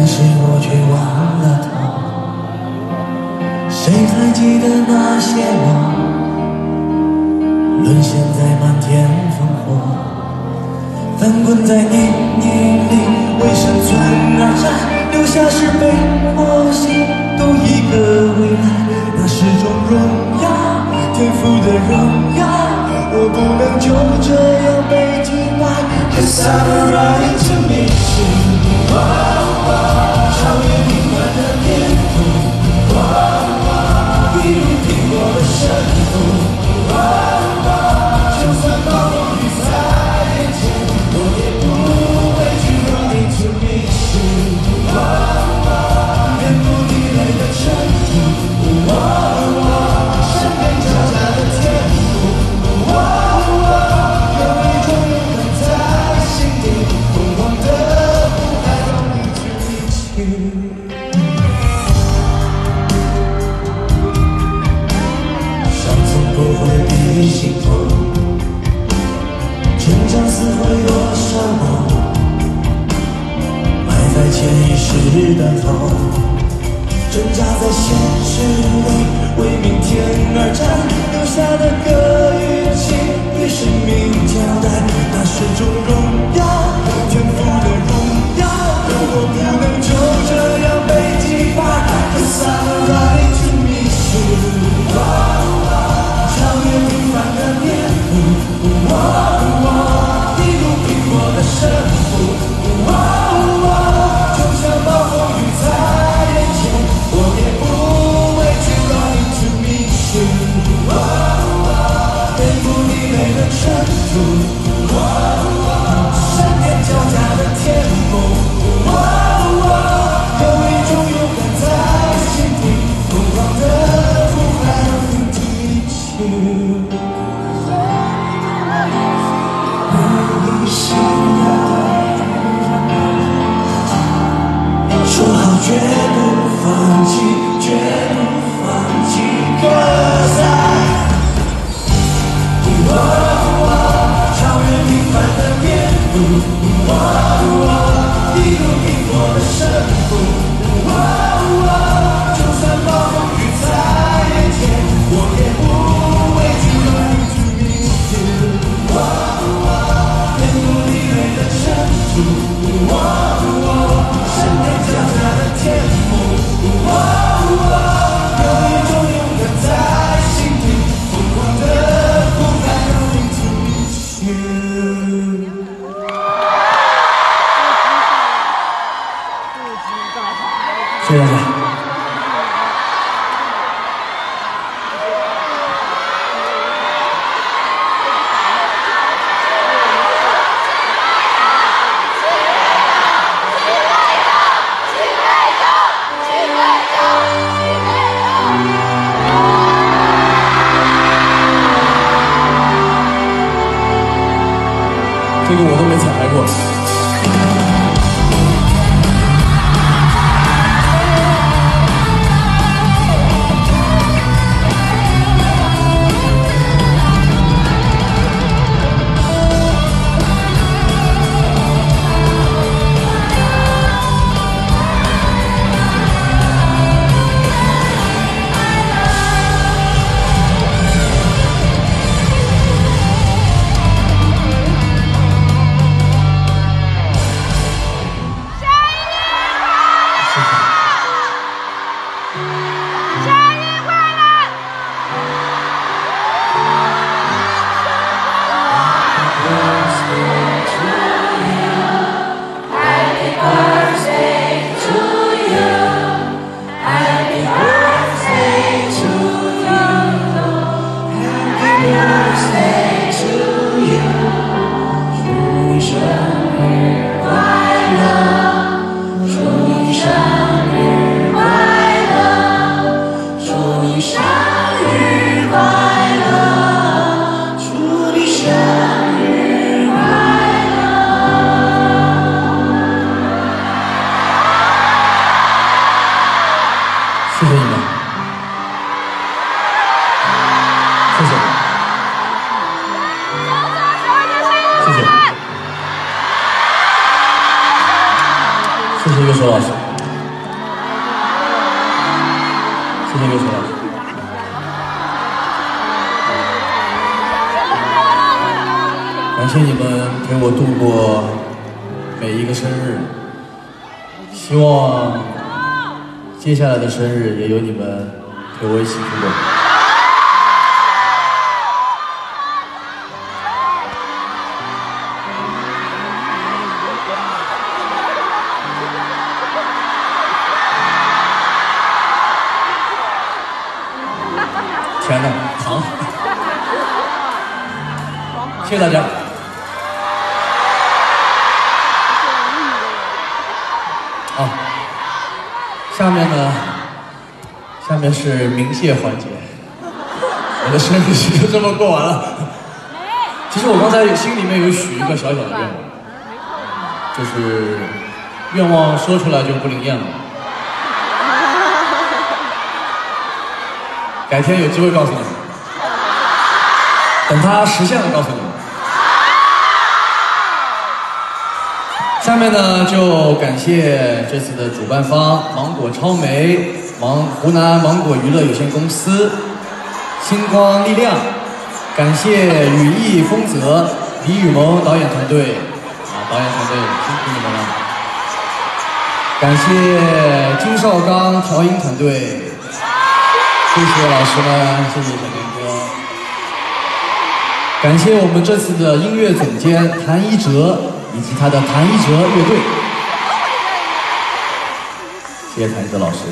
但是我却忘了他。谁还记得那些梦，沦陷在漫天烽火，翻滚在泥泞里，为生存而战，留下是被迫心动一个未来，那是种荣耀，天赋的荣耀，我不能就这样被击败。Cause I'm running to meet you， 超越平凡的面孔，一如苹果的深度，就算暴风雨在眼前，我也不畏惧 running to meet you， 天不地雷的尘土，身边交加的天赋，有一种勇敢在心底，疯狂的不还 running to meet you。伤从不会比心痛，成长似会有伤亡，埋在潜意识的痛，挣扎在现实里，为明天而战，留下的歌与情，与生命交代，那是种荣耀，天赋的荣耀，我不能就这样被击败。Cause I'm running to meet you， 超越平凡的面孔，一如苹果的深度，就像暴风雨在眼前，我也不畏惧 running to meet you， 天不地雷的尘土，闪电交加的天幕，有一种勇敢在心底，疯狂的呼喊 running to meet you。说好绝不放弃，绝不放弃 ，Cause超越平凡的面孔，一如苹果的深度，就算暴风雨在眼前，我也不畏惧 running to meet you， 天不地雷的尘土，闪电交加的天幕，有一种勇敢在心底，疯狂的呼喊 running to meet you。谢谢大家。这个我都没彩排过。谢谢你们，谢谢，谢谢，谢谢乐手老师。 谢谢乐手老师。感谢你们陪我度过每一个生日，希望接下来的生日也有你们陪我一起度过。天哪，糖！谢谢大家。啊，下面呢？下面是鸣谢环节。我的生日就这么过完了。其实我刚才心里面有许一个小小的愿望，就是愿望说出来就不灵验了。改天有机会告诉你们，等它实现了告诉你们。下面呢，就感谢这次的主办方芒果超媒、湖南芒果娱乐有限公司、星光力量，感谢羽翼丰泽、李雨萌导演团队导演团队辛苦你们了。感谢金少刚调音团队。谢谢老师们，谢谢小明哥。感谢我们这次的音乐总监谭一哲以及他的谭一哲乐队。谢谢谭一哲老师。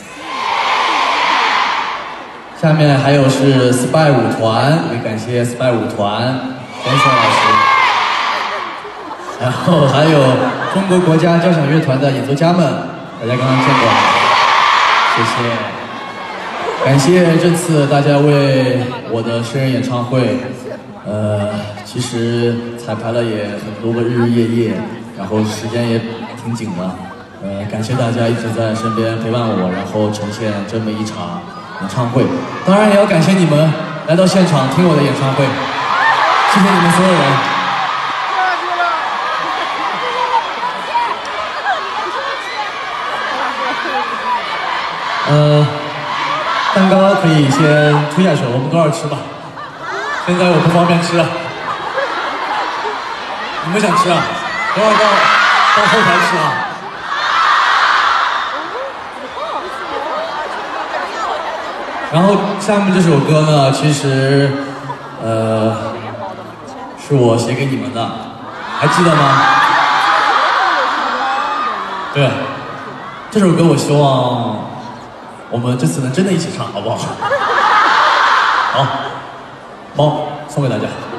下面还有是 SPY 舞团，也感谢 SPY 舞团，Dancer老师。然后还有中国国家交响乐团的演奏家们，大家刚刚见过，谢谢。感谢这次大家为我的生日演唱会，其实彩排了也很多个日日夜夜，然后时间也挺紧的，感谢大家一直在身边陪伴我，然后呈现这么一场演唱会。当然也要感谢你们来到现场听我的演唱会，谢谢你们所有人。蛋糕可以先推下去，我们多少吃吧。现在我不方便吃啊，你们想吃啊？等会儿到后台吃啊。然后下面这首歌呢，其实是我写给你们的，还记得吗？对，这首歌我希望我们这次能真的一起唱，好不好？好，猫送给大家。